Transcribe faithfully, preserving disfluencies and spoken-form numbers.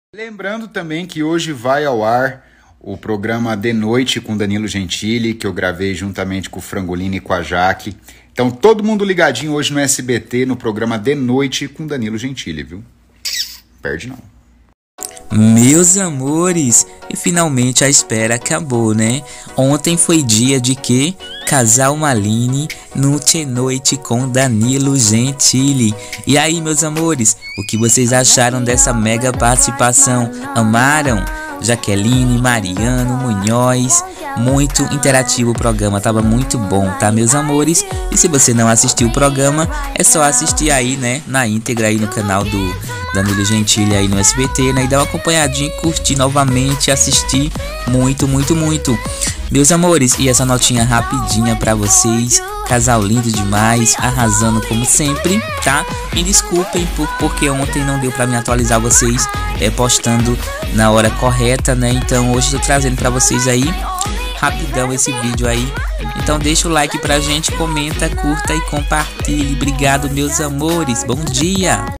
Lembrando também que hoje vai ao ar o programa De Noite com Danilo Gentili, que eu gravei juntamente com o Frangolino e com a Jaque. Então todo mundo ligadinho hoje no S B T, no programa De Noite com Danilo Gentili, viu? Perde não. Meus amores, e finalmente a espera acabou, né? Ontem foi dia de que? Casal Malini no De Noite com Danilo Gentili. E aí, meus amores, o que vocês acharam dessa mega participação? Amaram? Jaqueline, Mariano, Munhoz, muito interativo o programa, tava muito bom, tá, meus amores? E se você não assistiu o programa, é só assistir aí, né, na íntegra aí no canal do Danilo Gentili aí no S B T, né, e dar uma acompanhadinha e curtir novamente, assistir muito, muito, muito. Meus amores, e essa notinha rapidinha pra vocês, casal lindo demais, arrasando como sempre, tá? Me desculpem por, porque ontem não deu pra me atualizar vocês é, postando na hora correta, né? Então hoje eu tô trazendo pra vocês aí, rapidão esse vídeo aí. Então deixa o like pra gente, comenta, curta e compartilhe. Obrigado, meus amores, bom dia!